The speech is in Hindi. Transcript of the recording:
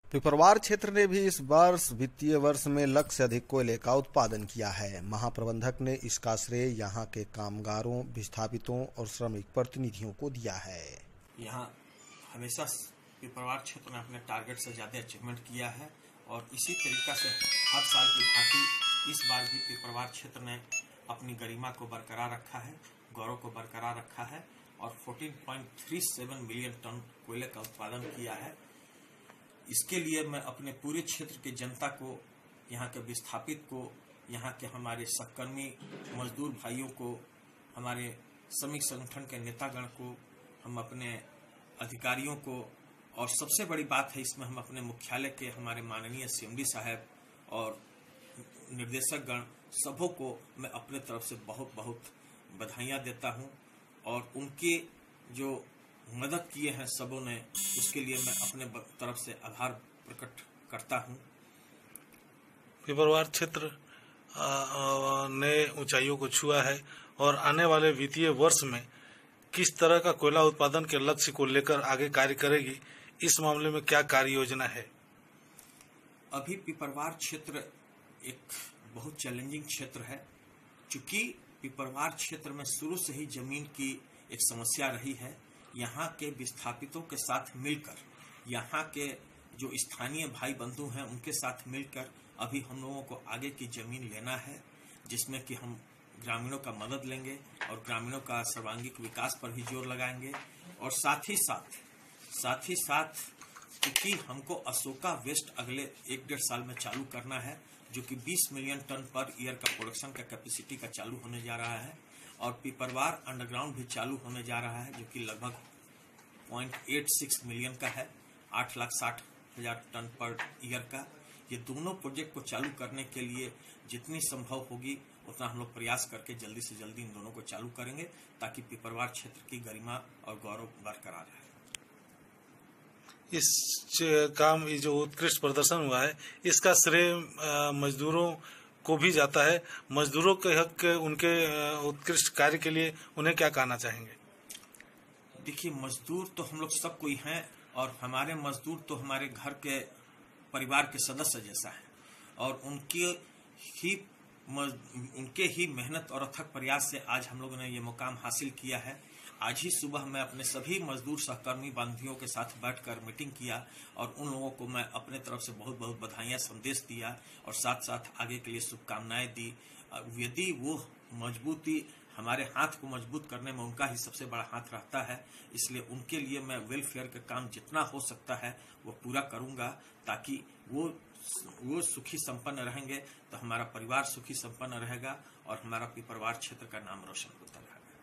पिपरवार क्षेत्र ने भी इस वर्ष वित्तीय वर्ष में लक्ष्य से अधिक कोयले का उत्पादन किया है। महाप्रबंधक ने इसका श्रेय यहां के कामगारों, विस्थापितों और श्रमिक प्रतिनिधियों को दिया है। यहां हमेशा पिपरवार क्षेत्र ने अपने टारगेट से ज्यादा अचीवमेंट किया है और इसी तरीका से हर साल की भांति इस बार भी पिपरवार क्षेत्र ने अपनी गरिमा को बरकरार रखा है, गौरव को बरकरार रखा है और 14.37 मिलियन टन कोयले का उत्पादन किया है। इसके लिए मैं अपने पूरे क्षेत्र के जनता को, यहाँ के विस्थापित को, यहाँ के हमारे सहकर्मी मजदूर भाइयों को, हमारे श्रमिक संगठन के नेतागण को, हम अपने अधिकारियों को और सबसे बड़ी बात है इसमें हम अपने मुख्यालय के हमारे माननीय सीएमडी साहब और निर्देशक गण सबों को मैं अपने तरफ से बहुत बहुत बधाइयाँ देता हूँ और उनके जो मदद किए हैं सबों ने, उसके लिए मैं अपने तरफ से आभार प्रकट करता हूं। पिपरवार क्षेत्र ने ऊंचाइयों को छुआ है और आने वाले वित्तीय वर्ष में किस तरह का कोयला उत्पादन के लक्ष्य को लेकर आगे कार्य करेगी, इस मामले में क्या कार्य योजना है? अभी पिपरवार क्षेत्र एक बहुत चैलेंजिंग क्षेत्र है, चूंकि पिपरवार क्षेत्र में शुरू से ही जमीन की एक समस्या रही है। यहाँ के विस्थापितों के साथ मिलकर, यहाँ के जो स्थानीय भाई बंधु हैं उनके साथ मिलकर अभी हम लोगों को आगे की जमीन लेना है, जिसमें कि हम ग्रामीणों का मदद लेंगे और ग्रामीणों का सर्वांगीण विकास पर भी जोर लगाएंगे और साथ ही साथ क्योंकि हमको अशोका वेस्ट अगले 1-1.5 साल में चालू करना है, जो कि 20 मिलियन टन पर ईयर का प्रोडक्शन का कैपेसिटी का चालू होने जा रहा है और पिपरवार अंडरग्राउंड भी चालू होने जा रहा है, जो कि लगभग 0.86 मिलियन का है, 8,60,000 टन पर ईयर का। ये दोनों प्रोजेक्ट को चालू करने के लिए जितनी संभव होगी उतना हम लोग प्रयास करके जल्दी से जल्दी इन दोनों को चालू करेंगे, ताकि पिपरवार क्षेत्र की गरिमा और गौरव बरकरार रहे। इस काम ये जो उत्कृष्ट प्रदर्शन हुआ है, इसका श्रेय मजदूरों को भी जाता है। मजदूरों के हक उनके उत्कृष्ट कार्य के लिए उन्हें क्या कहना चाहेंगे? देखिए, मजदूर तो हम लोग सब कोई हैं और हमारे मजदूर तो हमारे घर के परिवार के सदस्य जैसा है और उनके ही मेहनत और अथक प्रयास से आज हम लोगों ने ये मुकाम हासिल किया है। आज ही सुबह मैं अपने सभी मजदूर सहकर्मी बांधियों के साथ बैठकर मीटिंग किया और उन लोगों को मैं अपने तरफ से बहुत बहुत बधाइयाँ संदेश दिया और साथ साथ आगे के लिए शुभकामनाएं दी। यदि वो मजबूती हमारे हाथ को मजबूत करने में उनका ही सबसे बड़ा हाथ रहता है, इसलिए उनके लिए मैं वेलफेयर का काम जितना हो सकता है वो पूरा करूंगा, ताकि वो सुखी संपन्न रहेंगे तो हमारा परिवार सुखी संपन्न रहेगा और हमारा पिपरवार क्षेत्र का नाम रोशन होता रहेगा।